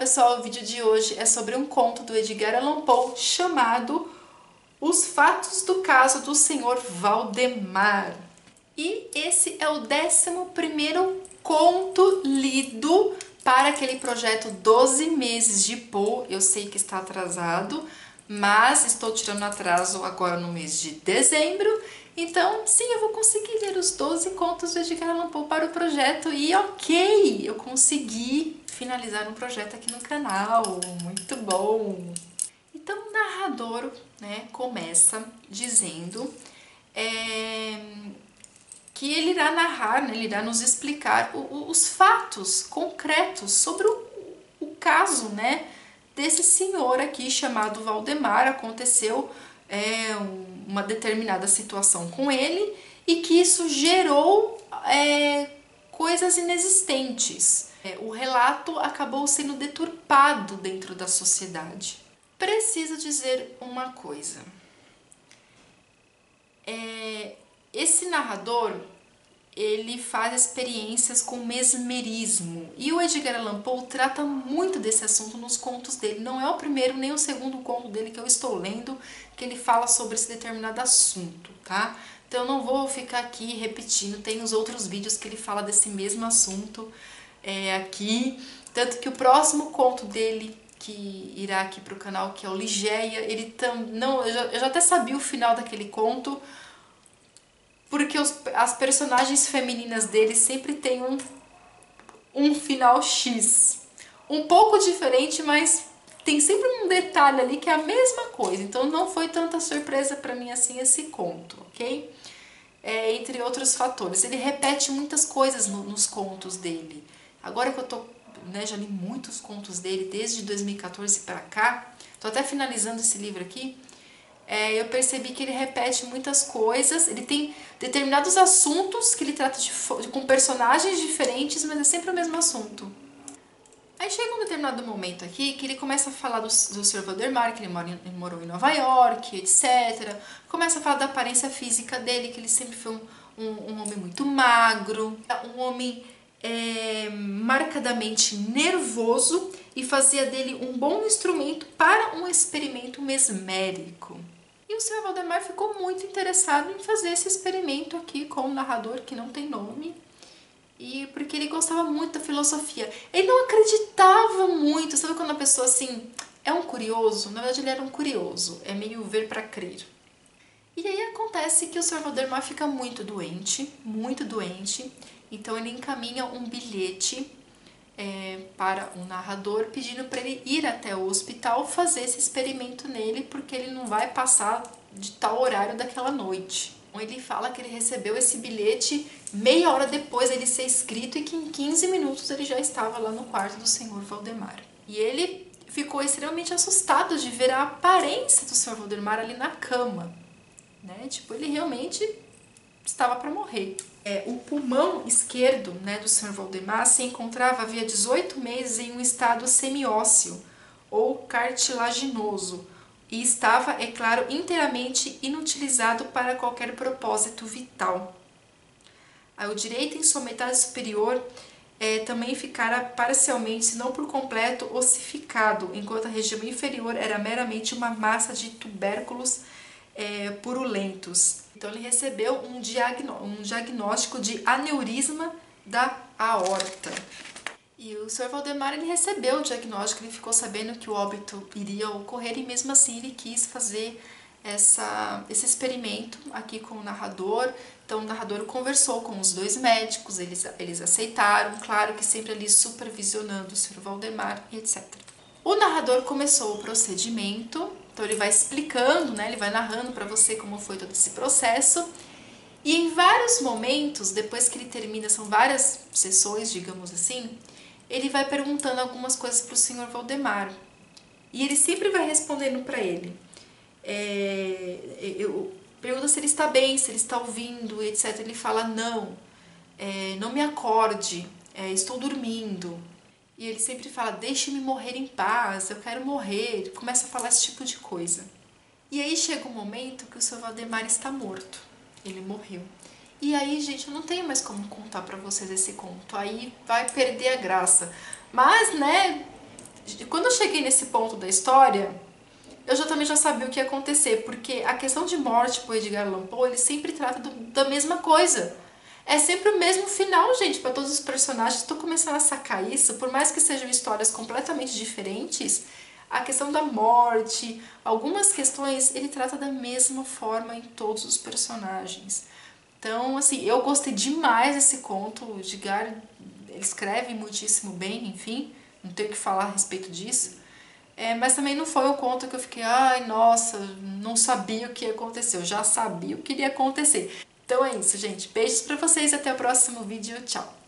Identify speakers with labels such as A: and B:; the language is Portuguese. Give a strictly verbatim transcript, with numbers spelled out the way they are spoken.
A: pessoal, o vídeo de hoje é sobre um conto do Edgar Allan Poe chamado Os Fatos do Caso do senhor Valdemar. E esse é o décimo primeiro conto lido para aquele projeto doze meses de Poe. Eu sei que está atrasado, mas estou tirando atraso agora no mês de dezembro. Então, sim, eu vou conseguir ler os doze contos do Edgar Allan Poe para o projeto. E ok, eu consegui finalizar um projeto aqui no canal. Muito bom! Então, o narrador, né, começa dizendo é, que ele irá narrar, né, ele irá nos explicar o, o, os fatos concretos sobre o, o caso, né, desse senhor aqui chamado Valdemar. Aconteceu é, uma determinada situação com ele e que isso gerou é, coisas inexistentes. É, o relato acabou sendo deturpado dentro da sociedade. Preciso dizer uma coisa. É, esse narrador, ele faz experiências com mesmerismo. E o Edgar Allan Poe trata muito desse assunto nos contos dele. Não é o primeiro nem o segundo conto dele que eu estou lendo que ele fala sobre esse determinado assunto, tá? Então eu não vou ficar aqui repetindo, tem os outros vídeos que ele fala desse mesmo assunto é, aqui. Tanto que o próximo conto dele, que irá aqui para o canal, que é o Ligeia, ele tam, não, eu já, eu já até sabia o final daquele conto, porque os, as personagens femininas dele sempre têm um, um final X. Um pouco diferente, mas tem sempre um detalhe ali que é a mesma coisa. Então não foi tanta surpresa para mim assim esse conto, ok? É, entre outros fatores. Ele repete muitas coisas no, nos contos dele. Agora que eu tô, né, já li muitos contos dele desde dois mil e quatorze para cá, tô até finalizando esse livro aqui. É, eu percebi que ele repete muitas coisas, ele tem determinados assuntos que ele trata de, com personagens diferentes, mas é sempre o mesmo assunto. Aí chega um determinado momento aqui que ele começa a falar do, do senhor Valdemar, que ele, mora em, ele morou em Nova York, etcétera. Começa a falar da aparência física dele, que ele sempre foi um, um, um homem muito magro, um homem é, marcadamente nervoso, e fazia dele um bom instrumento para um experimento mesmérico. E o senhor Valdemar ficou muito interessado em fazer esse experimento aqui com o narrador, que não tem nome, e porque ele gostava muito da filosofia. Ele não acreditava muito, sabe quando a pessoa assim é um curioso? Na verdade ele era um curioso, é meio ver para crer. E aí acontece que o senhor Valdemar fica muito doente, muito doente, então ele encaminha um bilhete É, para o narrador, pedindo para ele ir até o hospital fazer esse experimento nele, porque ele não vai passar de tal horário daquela noite. Então ele fala que ele recebeu esse bilhete meia hora depois dele ser escrito e que em quinze minutos ele já estava lá no quarto do senhor Valdemar. E ele ficou extremamente assustado de ver a aparência do senhor Valdemar ali na cama, né? Tipo, ele realmente estava para morrer. É, o pulmão esquerdo, né, do senhor Valdemar se encontrava havia dezoito meses em um estado semiósseo ou cartilaginoso e estava, é claro, inteiramente inutilizado para qualquer propósito vital. Aí, o direito em sua metade superior é, também ficara parcialmente, se não por completo, ossificado, enquanto a região inferior era meramente uma massa de tubérculos é, purulentos. Então ele recebeu um, diagnó um diagnóstico de aneurisma da aorta. E o senhor Valdemar, ele recebeu o diagnóstico, ele ficou sabendo que o óbito iria ocorrer e mesmo assim ele quis fazer essa, esse experimento aqui com o narrador. Então o narrador conversou com os dois médicos, eles, eles aceitaram, claro que sempre ali supervisionando o senhor Valdemar e etcétera. O narrador começou o procedimento. Então ele vai explicando, né, ele vai narrando para você como foi todo esse processo. E em vários momentos, depois que ele termina, são várias sessões, digamos assim, ele vai perguntando algumas coisas para o senhor Valdemar. E ele sempre vai respondendo para ele. É, eu, pergunta se ele está bem, se ele está ouvindo, etcétera. Ele fala, não, é, não me acorde, é, estou dormindo. E ele sempre fala, deixe-me morrer em paz, eu quero morrer. Ele começa a falar esse tipo de coisa. E aí chega um momento que o senhor Valdemar está morto. Ele morreu. E aí, gente, eu não tenho mais como contar pra vocês esse conto. Aí vai perder a graça. Mas, né, quando eu cheguei nesse ponto da história, eu já também já sabia o que ia acontecer, porque a questão de morte pro Edgar Allan Poe, ele sempre trata do, da mesma coisa. É sempre o mesmo final, gente, para todos os personagens. Estou começando a sacar isso, por mais que sejam histórias completamente diferentes, a questão da morte, algumas questões, ele trata da mesma forma em todos os personagens. Então, assim, eu gostei demais desse conto. O Edgar, ele escreve muitíssimo bem, enfim, não tenho o que falar a respeito disso. É, mas também não foi um conto que eu fiquei, ai, nossa, não sabia o que ia acontecer. Eu já sabia o que iria acontecer. Então é isso, gente. Beijos pra vocês e até o próximo vídeo. Tchau!